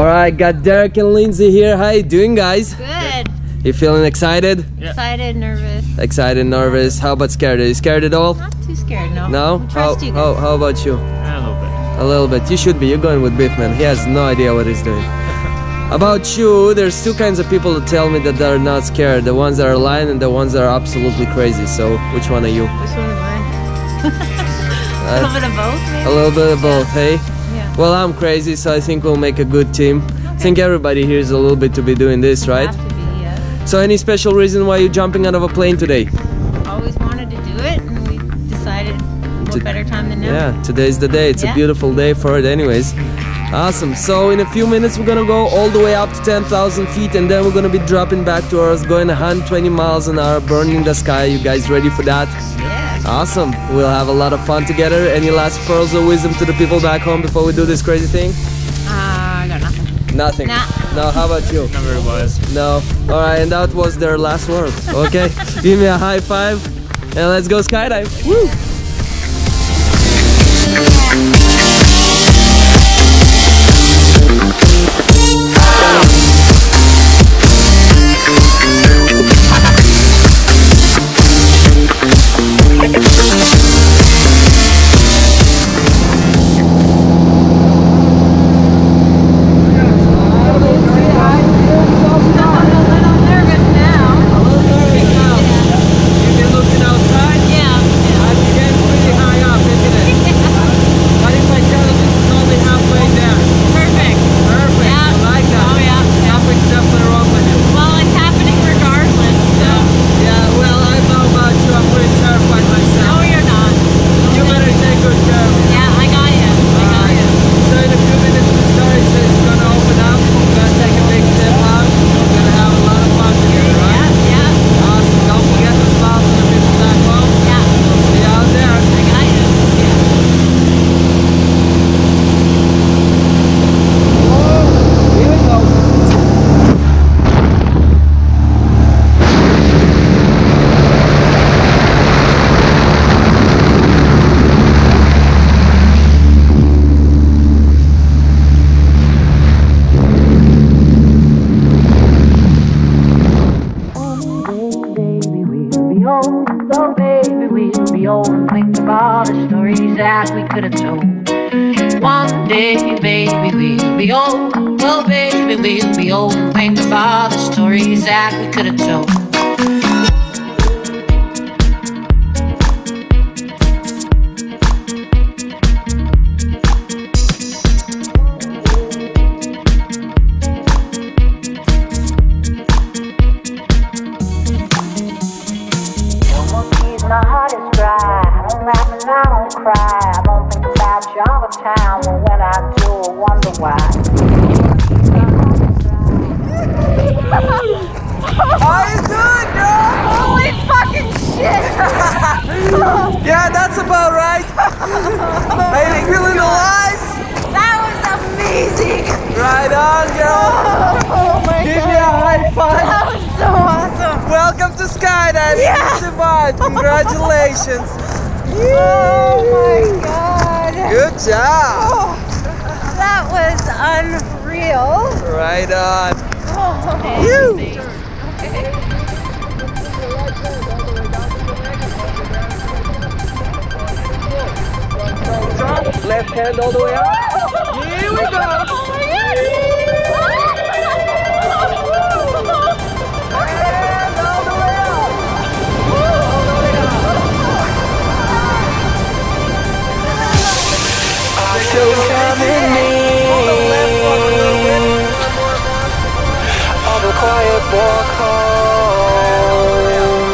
Alright, got Derek and Lindsay here. How you doing, guys? Good. You feeling excited? Yeah. Excited, nervous. Excited, nervous. How about scared? Are you scared at all? Not too scared, no. No? I trust you guys. How about you? A little bit. A little bit. You should be. You're going with Biffman. He has no idea what he's doing. About you, there's two kinds of people that tell me that they're not scared. The ones that are lying and the ones that are absolutely crazy. So, which one are you? Which one am I? A little bit of both, maybe? A little bit of both, hey? Yeah. Well, I'm crazy, so I think we'll make a good team. I think everybody here is a little bit to be doing this, right? Have to be, yeah. So any special reason why you're jumping out of a plane today? Always wanted to do it, and we decided what better time than now. Yeah, today's the day. It's a beautiful day for it anyways. Awesome. So in a few minutes we're gonna go all the way up to 10,000 feet and then we're gonna be dropping back to Earth, going 120 miles an hour, burning the sky. You guys ready for that? Yeah. Awesome. We'll have a lot of fun together. Any last pearls of wisdom to the people back home before we do this crazy thing? I got nothing. Nothing. Nah. No, how about you? Never was. No. Alright, and that was their last word. Okay? Give me a high five and let's go skydive. Woo! So baby, we'll be old and think about the stories that we could have told. One day, baby, we'll be old. Oh baby, we'll be old and think about the stories that we could have told. My heart is dry, I don't laugh and I don't cry. I don't think about you all the time, but when I do, I wonder why. How you doing, girl? Holy fucking shit! Yeah, that's about right. Are you feeling alive? That was amazing! Right on, girl. Oh my Give god! me a high five. That was so awesome! Welcome to skydiving. Yeah. You survived. Congratulations. Oh my god! Good job. Oh, that was unreal! Right on. Oh. Woo. Left hand all the way up. Here we go. And all the way up. I feel coming in on a quiet walk home.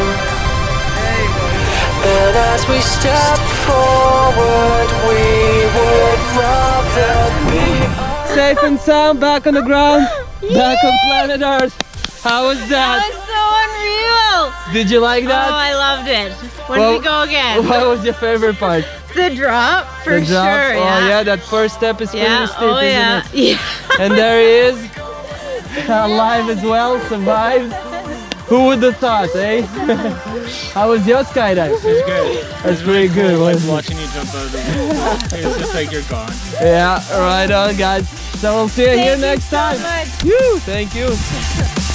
And as we step forward, we would rather be safe and sound, back on the ground, back on planet Earth. How was that? That was so unreal! Did you like that? Oh, I loved it. When did we go again? What was your favorite part? The drop, for The drop? sure. Oh yeah, that first step is pretty steep, oh yeah. isn't it? Yeah. And there he is, alive as well, survived. Who would have thought, eh? How was your skydive? It's good. That's pretty good. Like Wasn't it? watching you jump out of the window. It's just like you're gone. Yeah, right on, guys. So we'll see you here Thank you next so time. much. Woo, thank you.